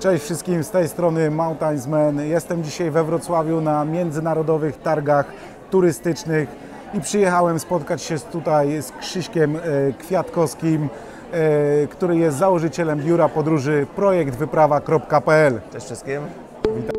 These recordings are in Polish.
Cześć wszystkim, z tej strony Mountainsman. Jestem dzisiaj we Wrocławiu na międzynarodowych targach turystycznych i przyjechałem spotkać się tutaj z Krzyśkiem Kwiatkowskim, który jest założycielem biura podróży projektwyprawa.pl. Cześć wszystkim. Witam.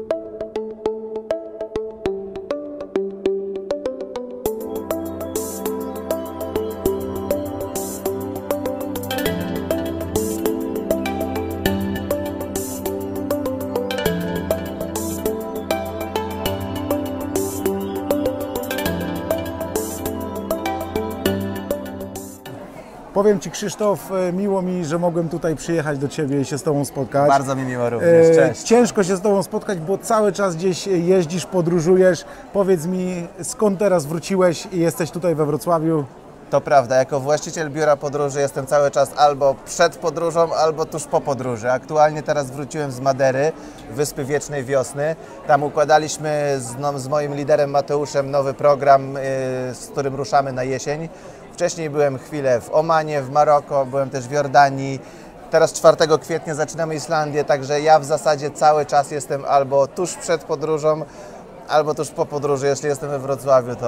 Powiem Ci, Krzysztof, miło mi, że mogłem tutaj przyjechać do Ciebie i się z Tobą spotkać. Bardzo mi miło również, cześć. Ciężko się z Tobą spotkać, bo cały czas gdzieś jeździsz, podróżujesz. Powiedz mi, skąd teraz wróciłeś i jesteś tutaj we Wrocławiu? To prawda, jako właściciel biura podróży jestem cały czas albo przed podróżą, albo tuż po podróży. Aktualnie teraz wróciłem z Madery, Wyspy Wiecznej Wiosny. Tam układaliśmy z moim liderem Mateuszem nowy program, z którym ruszamy na jesień. Wcześniej byłem chwilę w Omanie, w Maroko, byłem też w Jordanii. Teraz 4 kwietnia zaczynamy Islandię, także ja w zasadzie cały czas jestem albo tuż przed podróżą, albo tuż po podróży. Jeśli jestem we Wrocławiu,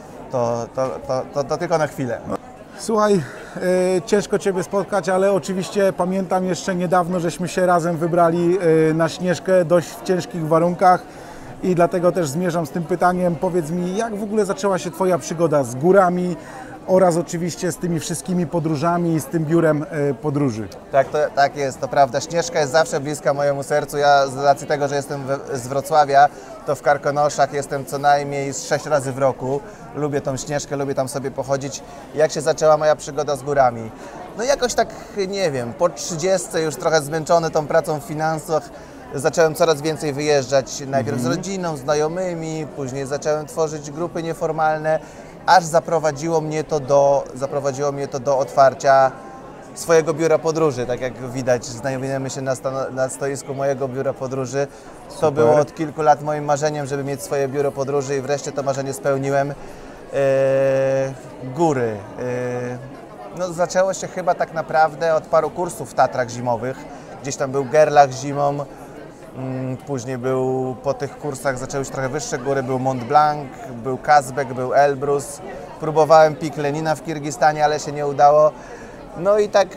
to tylko na chwilę. Słuchaj, ciężko Ciebie spotkać, ale oczywiście pamiętam jeszcze niedawno, żeśmy się razem wybrali na Śnieżkę dość w ciężkich warunkach i dlatego też zmierzam z tym pytaniem. Powiedz mi, jak w ogóle zaczęła się Twoja przygoda z górami oraz oczywiście z tymi wszystkimi podróżami i z tym biurem podróży? Tak jest, to prawda. Śnieżka jest zawsze bliska mojemu sercu. Ja z racji tego, że jestem z Wrocławia, to w Karkonoszach jestem co najmniej 6 razy w roku. Lubię tą Śnieżkę, lubię tam sobie pochodzić. Jak się zaczęła moja przygoda z górami? No jakoś tak, nie wiem, po 30 już trochę zmęczony tą pracą w finansach, zacząłem coraz więcej wyjeżdżać, najpierw z rodziną, znajomymi, później zacząłem tworzyć grupy nieformalne, aż zaprowadziło mnie to do otwarcia swojego biura podróży. Tak jak widać, znajdujemy się na stoisku mojego biura podróży. To było od kilku lat moim marzeniem, żeby mieć swoje biuro podróży i wreszcie to marzenie spełniłem. Góry. No, zaczęło się chyba tak naprawdę od paru kursów w Tatrach zimowych. Gdzieś tam był Gerlach zimą. Później po tych kursach zaczęły się trochę wyższe góry, był Mont Blanc, był Kazbek, był Elbrus. Próbowałem Pik Lenina w Kirgistanie, ale się nie udało. No i tak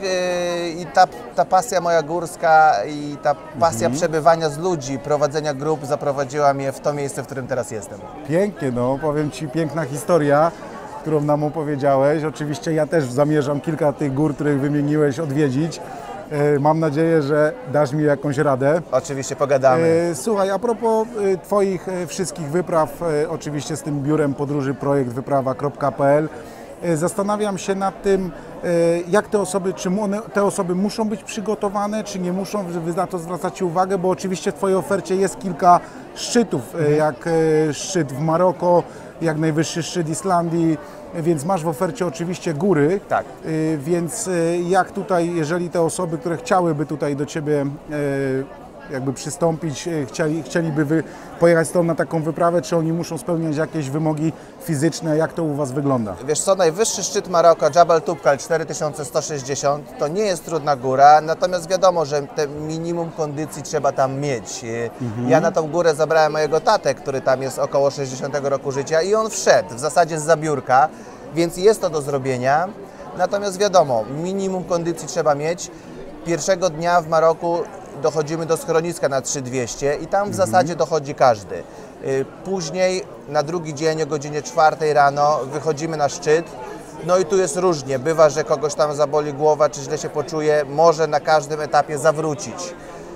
ta pasja moja górska i ta pasja przebywania z ludzi, prowadzenia grup zaprowadziła mnie w to miejsce, w którym teraz jestem. Pięknie, no powiem Ci, piękna historia, którą nam opowiedziałeś. Oczywiście ja też zamierzam kilka tych gór, których wymieniłeś, odwiedzić. Mam nadzieję, że dasz mi jakąś radę. Oczywiście, pogadamy. Słuchaj, a propos Twoich wszystkich wypraw, oczywiście z tym biurem podróży projektwyprawa.pl, zastanawiam się nad tym, jak te osoby muszą być przygotowane, czy nie muszą, żeby na to zwracacie uwagę, bo oczywiście w Twojej ofercie jest kilka szczytów, jak szczyt w Maroko, jak najwyższy szczyt Islandii, więc masz w ofercie oczywiście góry. Tak. Więc jak tutaj, jeżeli te osoby, które chciałyby tutaj do Ciebie jakby przystąpić, chcieliby pojechać z Tobą na taką wyprawę, czy oni muszą spełniać jakieś wymogi fizyczne? Jak to u Was wygląda? Wiesz co, najwyższy szczyt Maroka, Jabal Toubkal 4160, to nie jest trudna góra, natomiast wiadomo, że te minimum kondycji trzeba tam mieć. Ja na tą górę zabrałem mojego tatę, który tam jest około 60 roku życia i on wszedł w zasadzie zza biurka, więc jest to do zrobienia. Natomiast wiadomo, minimum kondycji trzeba mieć. Pierwszego dnia w Maroku dochodzimy do schroniska na 3200 i tam w zasadzie dochodzi każdy. Później na drugi dzień o godzinie 4 rano wychodzimy na szczyt. No i tu jest różnie. Bywa, że kogoś tam zaboli głowa, czy źle się poczuje, może na każdym etapie zawrócić.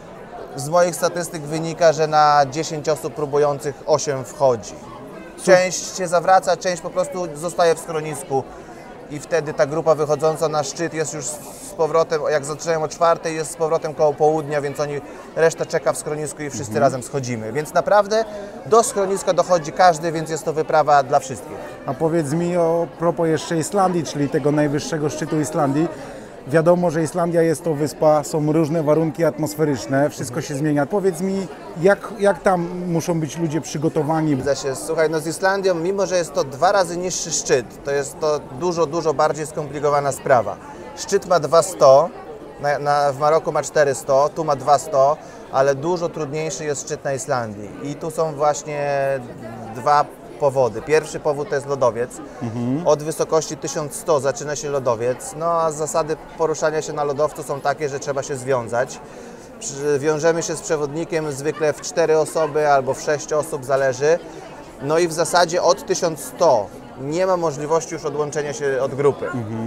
Z moich statystyk wynika, że na 10 osób próbujących 8 wchodzi. Część się zawraca, część po prostu zostaje w schronisku. I wtedy ta grupa wychodząca na szczyt jest już z powrotem, jak zaczynają o 4, jest z powrotem koło południa, więc reszta czeka w schronisku i wszyscy razem schodzimy. Więc naprawdę do schroniska dochodzi każdy, więc jest to wyprawa dla wszystkich. A powiedz mi o propos jeszcze Islandii, czyli tego najwyższego szczytu Islandii. Wiadomo, że Islandia jest to wyspa, są różne warunki atmosferyczne, wszystko się zmienia. Powiedz mi, jak tam muszą być ludzie przygotowani? Słuchaj, no z Islandią, mimo że jest to 2 razy niższy szczyt, to jest to dużo bardziej skomplikowana sprawa. Szczyt ma 2100, W Maroku ma 400, tu ma 200, ale dużo trudniejszy jest szczyt na Islandii. I tu są właśnie dwa powody. Pierwszy powód to jest lodowiec. Od wysokości 1100 zaczyna się lodowiec, no a zasady poruszania się na lodowcu są takie, że trzeba się związać. Wiążemy się z przewodnikiem zwykle w 4 osoby albo w 6 osób, zależy. No i w zasadzie od 1100 nie ma możliwości już odłączenia się od grupy.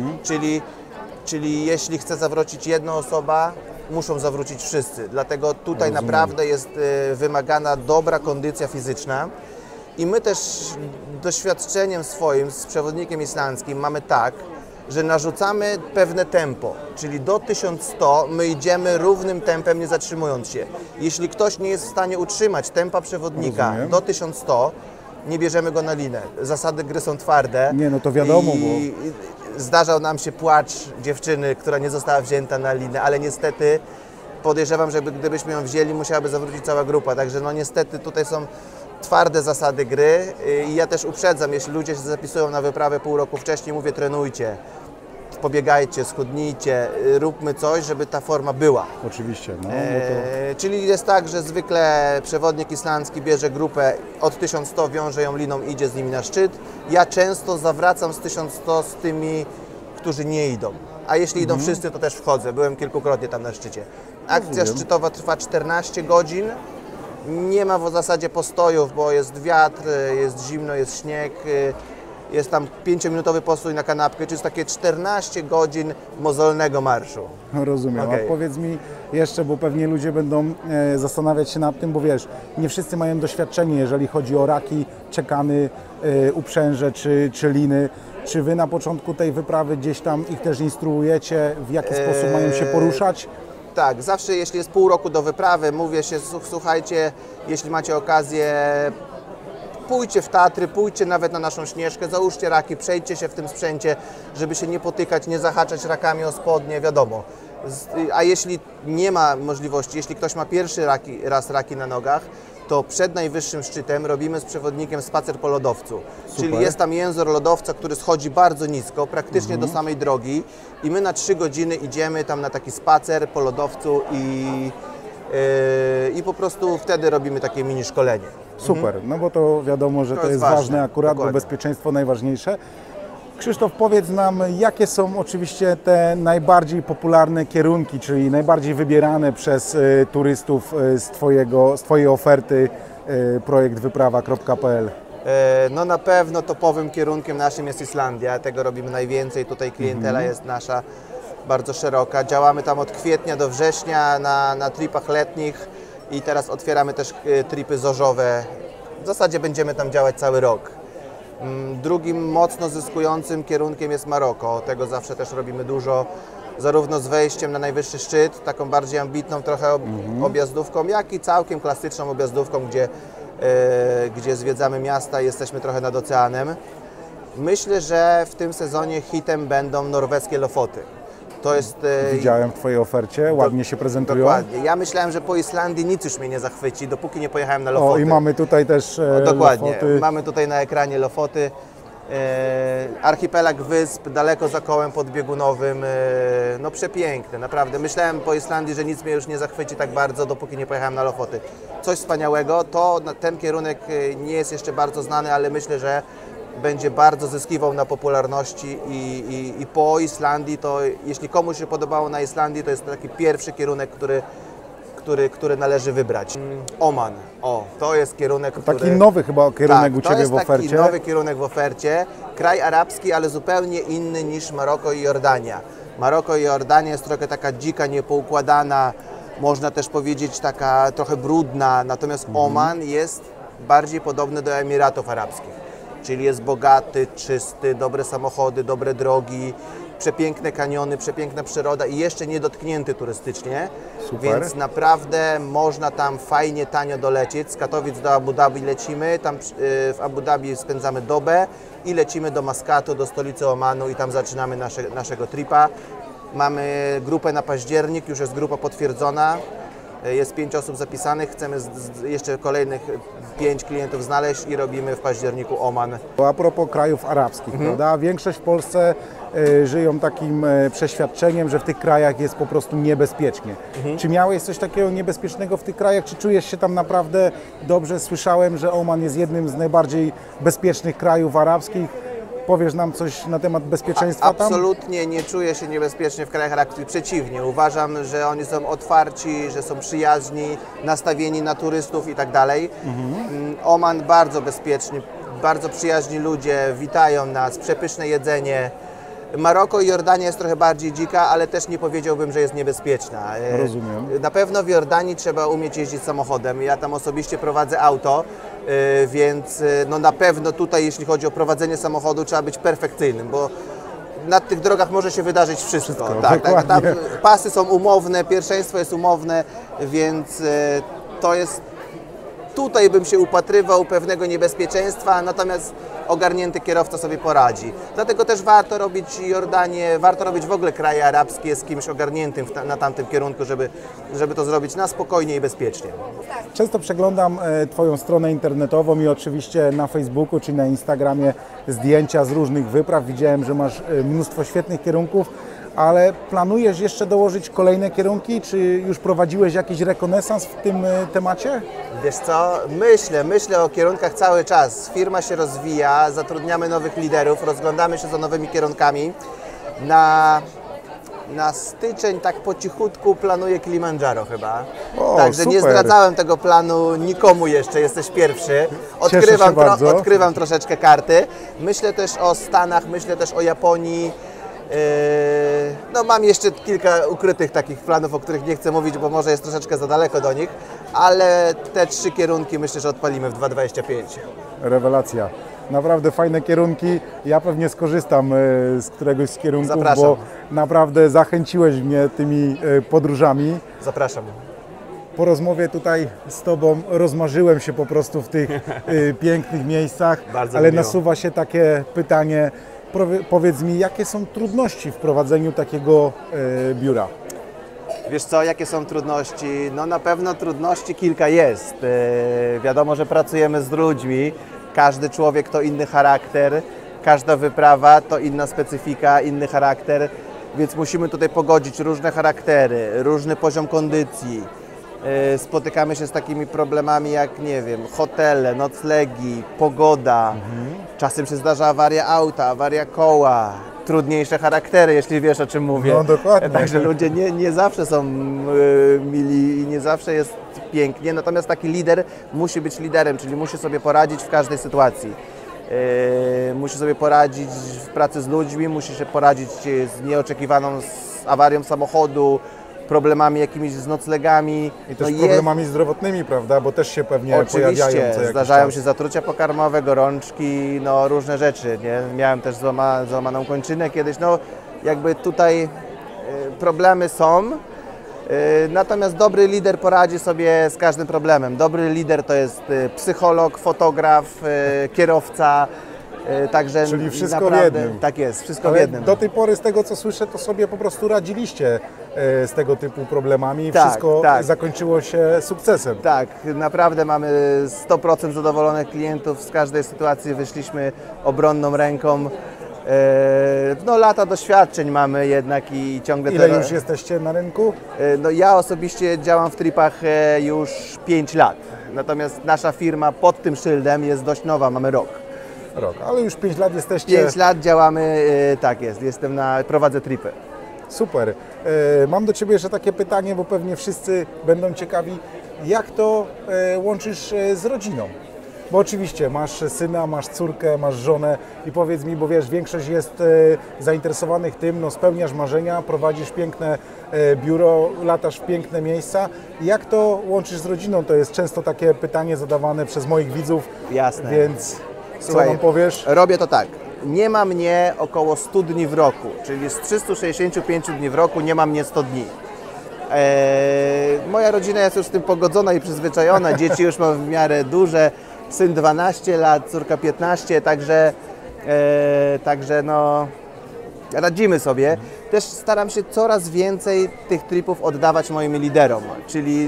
Czyli jeśli chce zawrócić jedna osoba, muszą zawrócić wszyscy. Dlatego tutaj naprawdę jest wymagana dobra kondycja fizyczna. I my też doświadczeniem swoim z przewodnikiem islandzkim mamy tak, że narzucamy pewne tempo, czyli do 1100 my idziemy równym tempem, nie zatrzymując się. Jeśli ktoś nie jest w stanie utrzymać tempa przewodnika do 1100, nie bierzemy go na linę. Zasady gry są twarde. Nie, no to wiadomo, i zdarzał nam się płacz dziewczyny, która nie została wzięta na linę, ale niestety podejrzewam, że gdybyśmy ją wzięli, musiałaby zawrócić cała grupa. Także no niestety tutaj są twarde zasady gry i ja też uprzedzam, jeśli ludzie się zapisują na wyprawę pół roku wcześniej, mówię trenujcie, pobiegajcie, schudnijcie, róbmy coś, żeby ta forma była. Oczywiście. No, Czyli jest tak, że zwykle przewodnik islandzki bierze grupę od 1100, wiąże ją liną, idzie z nimi na szczyt. Ja często zawracam z 1100 z tymi, którzy nie idą. A jeśli idą wszyscy, to też wchodzę. Byłem kilkukrotnie tam na szczycie. Akcja szczytowa trwa 14 godzin. Nie ma w zasadzie postojów, bo jest wiatr, jest zimno, jest śnieg. Jest tam 5-minutowy postój na kanapkę, czyli jest takie 14 godzin mozolnego marszu. Rozumiem. Okay. A powiedz mi jeszcze, bo pewnie ludzie będą zastanawiać się nad tym, bo wiesz, nie wszyscy mają doświadczenie, jeżeli chodzi o raki, czekany, uprzęże czy liny. Czy wy na początku tej wyprawy gdzieś tam ich też instruujecie, w jaki sposób mają się poruszać? Tak, zawsze jeśli jest pół roku do wyprawy, mówię się, słuchajcie, jeśli macie okazję, pójdźcie w Tatry, pójdźcie nawet na naszą Śnieżkę, załóżcie raki, przejdźcie się w tym sprzęcie, żeby się nie potykać, nie zahaczać rakami o spodnie, wiadomo. A jeśli nie ma możliwości, jeśli ktoś ma pierwszy raz raki na nogach, to przed najwyższym szczytem robimy z przewodnikiem spacer po lodowcu. Super. Czyli jest tam język lodowca, który schodzi bardzo nisko, praktycznie do samej drogi i my na 3 godziny idziemy tam na taki spacer po lodowcu i po prostu wtedy robimy takie mini szkolenie. Super, no bo to wiadomo, że to jest ważne akurat, dokładnie. bo bezpieczeństwo najważniejsze. Krzysztof, powiedz nam, jakie są oczywiście te najbardziej popularne kierunki, czyli najbardziej wybierane przez turystów z Twojej oferty projekt wyprawa.pl? No na pewno topowym kierunkiem naszym jest Islandia, tego robimy najwięcej, tutaj klientela jest nasza bardzo szeroka. Działamy tam od kwietnia do września na tripach letnich i teraz otwieramy też tripy zorzowe. W zasadzie będziemy tam działać cały rok. Drugim mocno zyskującym kierunkiem jest Maroko. Tego zawsze też robimy dużo, zarówno z wejściem na najwyższy szczyt, taką bardziej ambitną trochę objazdówką, jak i całkiem klasyczną objazdówką, gdzie zwiedzamy miasta i jesteśmy trochę nad oceanem. Myślę, że w tym sezonie hitem będą norweskie Lofoty. To jest, Widziałem w Twojej ofercie, ładnie się prezentują. Dokładnie. Ja myślałem, że po Islandii nic już mnie nie zachwyci, dopóki nie pojechałem na Lofoty. O, i mamy tutaj też Dokładnie. Lofoty. Mamy tutaj na ekranie Lofoty. Archipelag wysp, daleko za kołem podbiegunowym. No przepiękne, naprawdę. Myślałem po Islandii, że nic mnie już nie zachwyci tak bardzo, dopóki nie pojechałem na Lofoty. Coś wspaniałego. Ten kierunek nie jest jeszcze bardzo znany, ale myślę, że będzie bardzo zyskiwał na popularności i po Islandii, to jeśli komuś się podobało na Islandii, to jest taki pierwszy kierunek, który należy wybrać. Oman, to jest kierunek, który... Taki nowy chyba kierunek u Ciebie w ofercie. To jest taki nowy kierunek w ofercie. Kraj arabski, ale zupełnie inny niż Maroko i Jordania. Maroko i Jordania jest trochę taka dzika, niepoukładana, można też powiedzieć taka trochę brudna, natomiast Oman jest bardziej podobny do Emiratów Arabskich. Czyli jest bogaty, czysty, dobre samochody, dobre drogi, przepiękne kaniony, przepiękna przyroda i jeszcze niedotknięty turystycznie. Super. Więc naprawdę można tam fajnie, tanio dolecieć. Z Katowic do Abu Dhabi lecimy, tam w Abu Dhabi spędzamy dobę i lecimy do Maskatu, do stolicy Omanu i tam zaczynamy naszego tripa. Mamy grupę na październik, już jest grupa potwierdzona. Jest 5 osób zapisanych, chcemy jeszcze kolejnych 5 klientów znaleźć i robimy w październiku Oman. A propos krajów arabskich, prawda? Większość w Polsce żyją takim przeświadczeniem, że w tych krajach jest po prostu niebezpiecznie. Czy miałeś coś takiego niebezpiecznego w tych krajach? Czy czujesz się tam naprawdę dobrze? Słyszałem, że Oman jest jednym z najbardziej bezpiecznych krajów arabskich. Powiesz nam coś na temat bezpieczeństwa tam? Absolutnie nie czuję się niebezpiecznie w krajach arabskich. Przeciwnie, uważam, że oni są otwarci, że są przyjaźni, nastawieni na turystów i tak dalej. Oman bardzo bezpieczny, bardzo przyjaźni ludzie, witają nas, przepyszne jedzenie. Maroko i Jordania jest trochę bardziej dzika, ale też nie powiedziałbym, że jest niebezpieczna. Rozumiem. Na pewno w Jordanii trzeba umieć jeździć samochodem. Ja tam osobiście prowadzę auto, więc no na pewno tutaj, jeśli chodzi o prowadzenie samochodu, trzeba być perfekcyjnym, bo na tych drogach może się wydarzyć wszystko. Tak, tam pasy są umowne, pierwszeństwo jest umowne, więc to jest... Tutaj bym się upatrywał pewnego niebezpieczeństwa, natomiast ogarnięty kierowca sobie poradzi. Dlatego też warto robić Jordanię, warto robić w ogóle kraje arabskie z kimś ogarniętym na tamtym kierunku, żeby to zrobić na spokojnie i bezpiecznie. Często przeglądam Twoją stronę internetową i oczywiście na Facebooku czy na Instagramie zdjęcia z różnych wypraw. Widziałem, że masz mnóstwo świetnych kierunków, ale planujesz jeszcze dołożyć kolejne kierunki? Czy już prowadziłeś jakiś rekonesans w tym temacie? Wiesz co, myślę o kierunkach cały czas. Firma się rozwija, zatrudniamy nowych liderów, rozglądamy się za nowymi kierunkami. Na styczeń tak po cichutku planuję Kilimandżaro chyba. Także super. nie zdradzałem tego planu nikomu jeszcze, jesteś pierwszy. Odkrywam troszeczkę karty. Myślę też o Stanach, myślę też o Japonii. No mam jeszcze kilka ukrytych takich planów, o których nie chcę mówić, bo może jest troszeczkę za daleko do nich, ale te 3 kierunki myślę, że odpalimy w 2025. Rewelacja. Naprawdę fajne kierunki. Ja pewnie skorzystam z któregoś z kierunków, Zapraszam. bo naprawdę zachęciłeś mnie tymi podróżami. Zapraszam. Po rozmowie tutaj z Tobą rozmarzyłem się po prostu w tych pięknych miejscach, Bardzo ale miło. nasuwa się takie pytanie, powiedz mi, jakie są trudności w prowadzeniu takiego biura? Wiesz co, jakie są trudności? No na pewno trudności kilka jest. Wiadomo, że pracujemy z ludźmi, każdy człowiek to inny charakter, każda wyprawa to inna specyfika, inny charakter, więc musimy tutaj pogodzić różne charaktery, różny poziom kondycji. Spotykamy się z takimi problemami jak, nie wiem, hotele, noclegi, pogoda. Czasem się zdarza awaria auta, awaria koła, trudniejsze charaktery, jeśli wiesz, o czym mówię. No dokładnie. Także ludzie nie zawsze są mili i nie zawsze jest pięknie, natomiast taki lider musi być liderem, czyli musi sobie poradzić w każdej sytuacji. Musi sobie poradzić w pracy z ludźmi, musi się poradzić z nieoczekiwaną awarią samochodu, problemami jakimiś z noclegami. I też problemami zdrowotnymi, prawda? Bo też się pewnie pojawiają co jakiś zdarzają czas. się zatrucia pokarmowe, gorączki, no różne rzeczy, nie? Miałem też złamaną kończynę kiedyś, no jakby tutaj problemy są, natomiast dobry lider poradzi sobie z każdym problemem. Dobry lider to jest psycholog, fotograf, kierowca, także czyli wszystko naprawdę, w jednym. Tak jest, wszystko Ale w jednym. do tej pory, z tego co słyszę, to sobie po prostu radziliście z tego typu problemami i Tak, wszystko tak. zakończyło się sukcesem. Tak, naprawdę mamy 100% zadowolonych klientów, z każdej sytuacji wyszliśmy obronną ręką. No lata doświadczeń mamy jednak i ciągle... Ile już jesteście na rynku? No ja osobiście działam w tripach już 5 lat, natomiast nasza firma pod tym szyldem jest dość nowa, mamy rok. Ale już 5 lat jesteście... 5 lat działamy, tak jest, prowadzę tripy. Super. Mam do Ciebie jeszcze takie pytanie, bo pewnie wszyscy będą ciekawi, jak to łączysz z rodziną? Bo oczywiście masz syna, masz córkę, masz żonę i powiedz mi, bo wiesz, większość jest zainteresowanych tym, no spełniasz marzenia, prowadzisz piękne biuro, latasz w piękne miejsca. Jak to łączysz z rodziną? To jest często takie pytanie zadawane przez moich widzów. Jasne. Więc Słuchaj, co nam powiesz? Robię to tak. Nie ma mnie około 100 dni w roku, czyli z 365 dni w roku nie ma mnie 100 dni. Moja rodzina jest już z tym pogodzona i przyzwyczajona, dzieci już mam w miarę duże, syn 12 lat, córka 15, także no, radzimy sobie. też staram się coraz więcej tych tripów oddawać moim liderom, czyli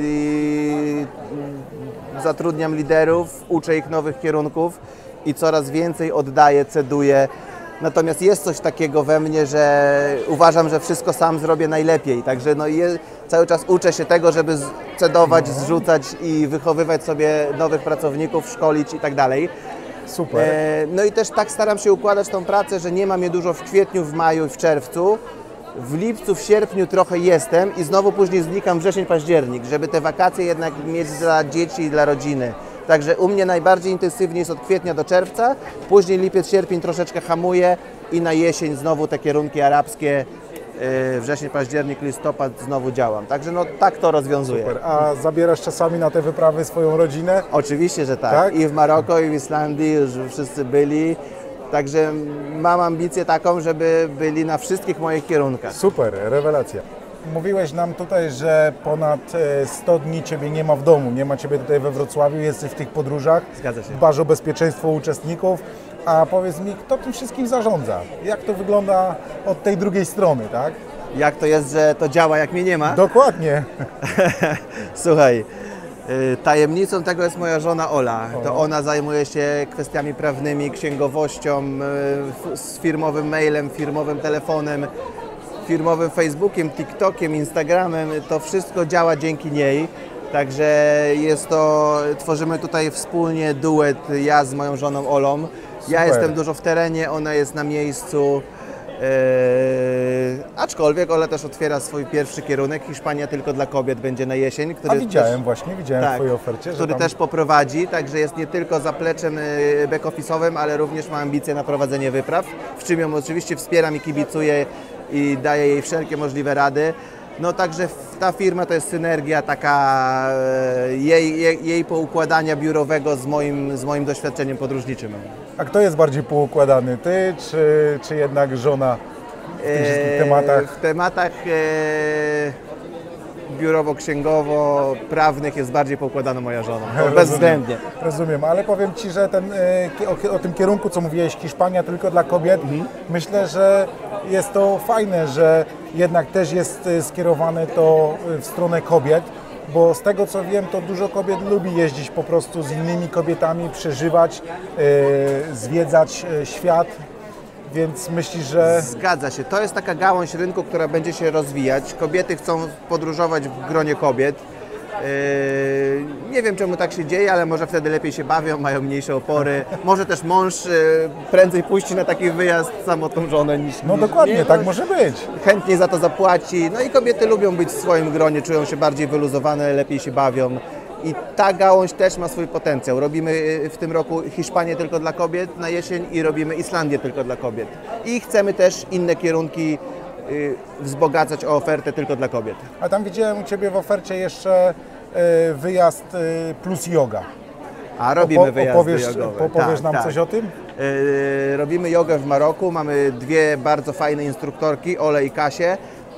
zatrudniam liderów, uczę ich nowych kierunków i coraz więcej oddaję, ceduję. Natomiast jest coś takiego we mnie, że uważam, że wszystko sam zrobię najlepiej. Także no cały czas uczę się tego, żeby cedować, zrzucać i wychowywać sobie nowych pracowników, szkolić i tak dalej. Super. No i też tak staram się układać tą pracę, że nie mam je dużo w kwietniu, w maju i w czerwcu. W lipcu, w sierpniu trochę jestem i znowu później znikam wrzesień, październik, żeby te wakacje jednak mieć dla dzieci i dla rodziny. Także u mnie najbardziej intensywnie jest od kwietnia do czerwca, później lipiec, sierpień troszeczkę hamuje i na jesień znowu te kierunki arabskie, wrzesień, październik, listopad znowu działam. Także no tak to rozwiązuję. Super. A zabierasz czasami na te wyprawy swoją rodzinę? Oczywiście, że tak. Tak? I w Maroko, i w Islandii już wszyscy byli. Także mam ambicję taką, żeby byli na wszystkich moich kierunkach. Super, rewelacja. Mówiłeś nam tutaj, że ponad 100 dni Ciebie nie ma w domu, nie ma Ciebie tutaj we Wrocławiu, jesteś w tych podróżach, Zgadza się. dbasz o bezpieczeństwo uczestników, a powiedz mi, kto tym wszystkim zarządza? Jak to wygląda od tej drugiej strony, tak? Jak to jest, że to działa, jak mnie nie ma? Dokładnie. Słuchaj, tajemnicą tego jest moja żona Ola. To ona zajmuje się kwestiami prawnymi, księgowością, z firmowym mailem, firmowym telefonem, firmowym Facebookiem, TikTokiem, Instagramem. To wszystko działa dzięki niej. Także tworzymy tutaj wspólnie duet, ja z moją żoną Olą. Ja Super. jestem dużo w terenie, ona jest na miejscu. Aczkolwiek Ola też otwiera swój pierwszy kierunek, Hiszpania tylko dla kobiet będzie na jesień. Który Widziałem też, w Twojej ofercie, że który tam... też poprowadzi, także jest nie tylko zapleczem back-office'owym, ale również ma ambicje na prowadzenie wypraw, w czym ją oczywiście wspieram i kibicuję i daję jej wszelkie możliwe rady. No także ta firma to jest synergia taka jej poukładania biurowego z moim doświadczeniem podróżniczym. A kto jest bardziej poukładany, Ty czy jednak żona w tych wszystkich tematach? W tematach biurowo-księgowo-prawnych jest bardziej poukładana moja żona, bezwzględnie. Rozumiem, ale powiem Ci, że o tym kierunku, co mówiłeś, Hiszpania tylko dla kobiet, myślę, że jest to fajne, że jednak też jest skierowane to w stronę kobiet, bo z tego co wiem, to dużo kobiet lubi jeździć po prostu z innymi kobietami, przeżywać, zwiedzać świat, więc myślisz, że... Zgadza się. To jest taka gałąź rynku, która będzie się rozwijać. Kobiety chcą podróżować w gronie kobiet. Nie wiem, czemu tak się dzieje, ale może wtedy lepiej się bawią, mają mniejsze opory. Może też mąż prędzej puści na taki wyjazd samotną żonę niż... No dokładnie, nie, tak może być. Chętniej za to zapłaci. No i kobiety lubią być w swoim gronie, czują się bardziej wyluzowane, lepiej się bawią. I ta gałąź też ma swój potencjał. Robimy w tym roku Hiszpanię tylko dla kobiet na jesień i robimy Islandię tylko dla kobiet. I chcemy też inne kierunki wzbogacać o ofertę tylko dla kobiet. A tam widziałem u Ciebie w ofercie jeszcze wyjazd plus yoga. A robimy wyjazdy jogowe. Opowiesz nam coś o tym? Robimy jogę w Maroku, mamy dwie bardzo fajne instruktorki, Ole i Kasię.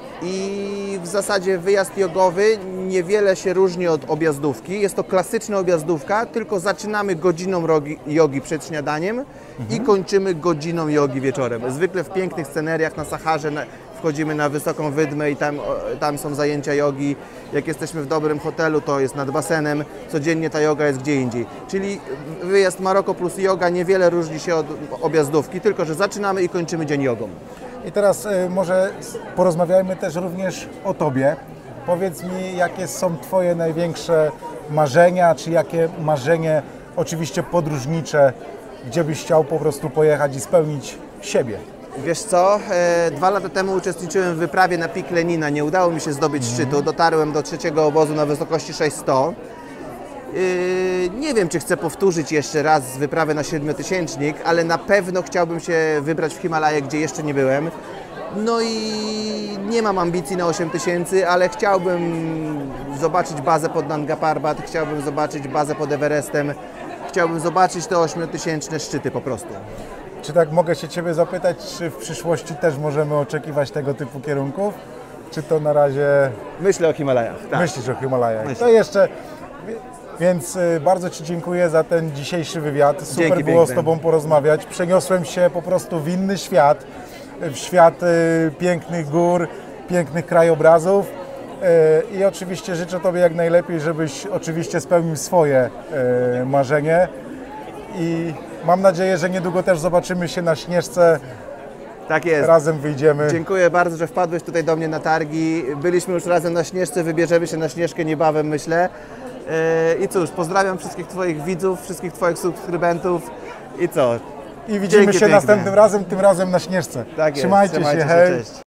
I w zasadzie wyjazd jogowy niewiele się różni od objazdówki. Jest to klasyczna objazdówka, tylko zaczynamy godziną jogi przed śniadaniem i kończymy godziną jogi wieczorem. Zwykle w pięknych sceneriach na Saharze wchodzimy na wysoką wydmę i tam są zajęcia jogi. Jak jesteśmy w dobrym hotelu, to jest nad basenem. Codziennie ta joga jest gdzie indziej. Czyli wyjazd Maroko plus joga niewiele różni się od objazdówki, tylko że zaczynamy i kończymy dzień jogą. I teraz może porozmawiajmy też również o Tobie. Powiedz mi, jakie są Twoje największe marzenia, czy jakie marzenie, oczywiście podróżnicze, gdzie byś chciał po prostu pojechać i spełnić siebie? Wiesz co, 2 lata temu uczestniczyłem w wyprawie na Pik Lenina, nie udało mi się zdobyć szczytu, dotarłem do 3. obozu na wysokości 600. Nie wiem, czy chcę powtórzyć jeszcze raz wyprawę na 7000, ale na pewno chciałbym się wybrać w Himalaje, gdzie jeszcze nie byłem. No i nie mam ambicji na 8000, ale chciałbym zobaczyć bazę pod Nanga Parbat, chciałbym zobaczyć bazę pod Everestem, chciałbym zobaczyć te 8000 szczyty po prostu. Czy tak mogę się Ciebie zapytać, czy w przyszłości też możemy oczekiwać tego typu kierunków? Czy to na razie... Myślę o Himalajach, tak. Myślisz o Himalajach. Myślę. To jeszcze... Więc bardzo Ci dziękuję za ten dzisiejszy wywiad. Super Dzięki było piękne. z Tobą porozmawiać. Przeniosłem się po prostu w inny świat. w świat pięknych gór, pięknych krajobrazów. I oczywiście życzę Tobie jak najlepiej, żebyś oczywiście spełnił swoje marzenie. I mam nadzieję, że niedługo też zobaczymy się na Śnieżce. Tak jest. Razem wyjdziemy. Dziękuję bardzo, że wpadłeś tutaj do mnie na targi. Byliśmy już razem na Śnieżce, wybierzemy się na Śnieżkę niebawem, myślę. I cóż, pozdrawiam wszystkich Twoich widzów, wszystkich Twoich subskrybentów. I co? I widzimy Dzięki się piękne. następnym razem, tym razem na Śnieżce. Tak jest. Trzymajcie się, hej! Cześć.